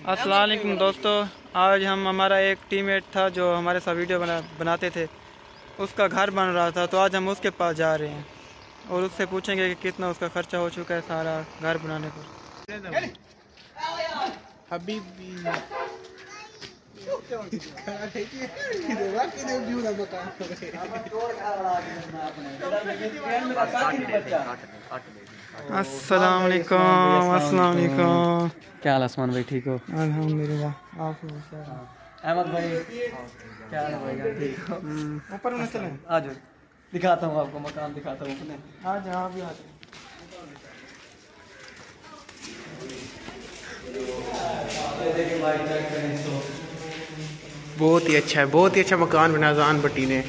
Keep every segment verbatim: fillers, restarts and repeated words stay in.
अस्सलाम वालेकुम दोस्तों, आज हम हमारा एक टीममेट था जो हमारे साथ वीडियो बना बनाते थे, उसका घर बन रहा था। तो आज हम उसके पास जा रहे हैं और उससे पूछेंगे कि कितना उसका खर्चा हो चुका है सारा घर बनाने पर। हबीबी अस्सलाम वालेकुम। अस्सलाम वालेकुम। क्या हाल आसमान भाई, ठीक हो? अल्हम्दुलिल्लाह। आप अहमद भाई क्या हाल है भाई? ठीक हो? ऊपर में चलें? आ जाओ, दिखाता हूँ आपको, मकान दिखाता हूँ अपने। आ जाओ, आप भी आ जाओ। बहुत ही अच्छा है, बहुत ही अच्छा मकान बना जान भट्टी ने,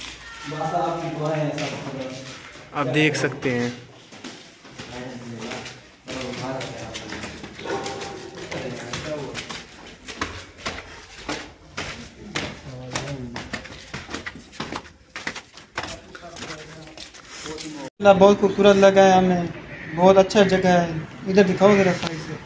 आप देख सकते हैं। बहुत खूबसूरत लगा है हमें, बहुत अच्छा जगह है। इधर दिखाओ जरा साइड से।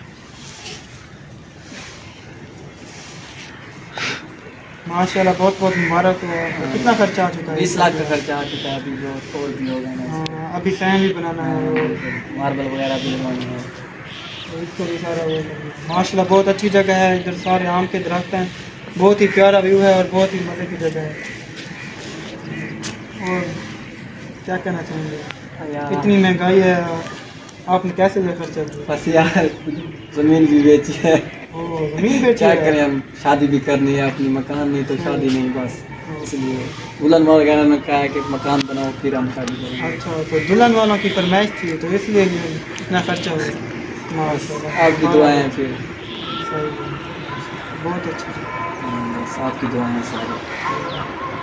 माशाल्लाह, बहुत बहुत मुबारक हो। कितना खर्चा आ चुका है? बीस लाख का खर्चा आ चुका है। अभी जो और भी हो गए, अभी फैन भी बनाना है और मार्बल वगैरह भी लगवानी है, तो इसको भी सारा वो करना है। माशाल्लाह बहुत अच्छी जगह है। इधर सारे आम के दरख्त हैं, बहुत ही प्यारा व्यू है और बहुत ही मज़े की जगह है। और क्या कहना चाहेंगे? इतनी महंगाई है, आपने कैसे ये खर्चा किया? बस यार, जमीन भी बेची है। जमीन बेची क्या है? करें, हम शादी भी करनी है अपनी, मकान नहीं तो शादी नहीं, बस इसलिए दुल्हन वगैरह ने कहा है कि मकान बनाओ फिर हम शादी करेंगे। अच्छा, तो दुल्हन वालों की फरमाइश थी तो इसलिए इतना खर्चा हुआ। आपकी दुआएं हैं फिर। सही, बहुत अच्छा। बस आपकी दुआएं हैं सारी।